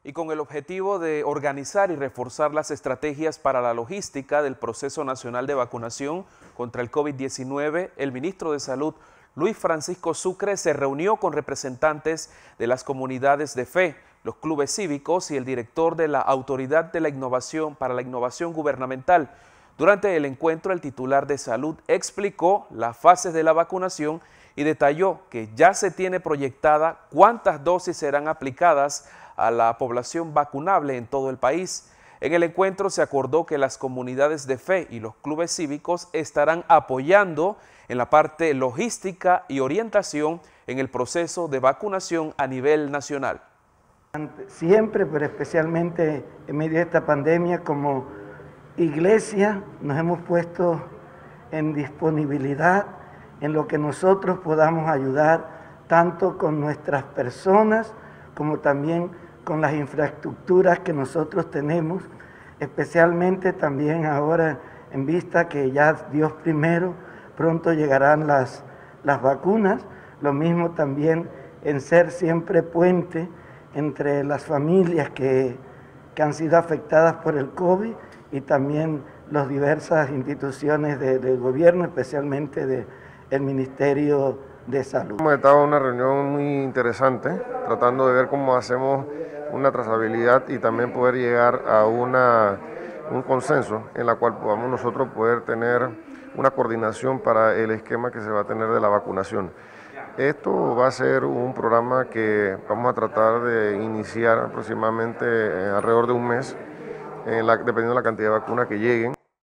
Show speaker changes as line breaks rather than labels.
Y con el objetivo de organizar y reforzar las estrategias para la logística del proceso nacional de vacunación contra el COVID-19, el ministro de Salud, Luis Francisco Sucre, se reunió con representantes de las comunidades de fe, los clubes cívicos y el director de la Autoridad de la Innovación para la Innovación Gubernamental. Durante el encuentro, el titular de Salud explicó las fases de la vacunación y detalló que ya se tiene proyectada cuántas dosis serán aplicadas a la población vacunable en todo el país. En el encuentro se acordó que las comunidades de fe y los clubes cívicos estarán apoyando en la parte logística y orientación en el proceso de vacunación a nivel nacional.
Siempre, pero especialmente en medio de esta pandemia, como iglesia nos hemos puesto en disponibilidad en lo que nosotros podamos ayudar, tanto con nuestras personas como también con las infraestructuras que nosotros tenemos, especialmente también ahora en vista que ya Dios primero, pronto llegarán las vacunas, lo mismo también en ser siempre puente entre las familias que han sido afectadas por el COVID y también las diversas instituciones del gobierno, especialmente del Ministerio de Salud.
Hemos estado en una reunión muy interesante, tratando de ver cómo hacemos una trazabilidad y también poder llegar a un consenso en la cual podamos nosotros poder tener una coordinación para el esquema que se va a tener de la vacunación. Esto va a ser un programa que vamos a tratar de iniciar aproximadamente alrededor de un mes, dependiendo de la cantidad de vacunas que lleguen.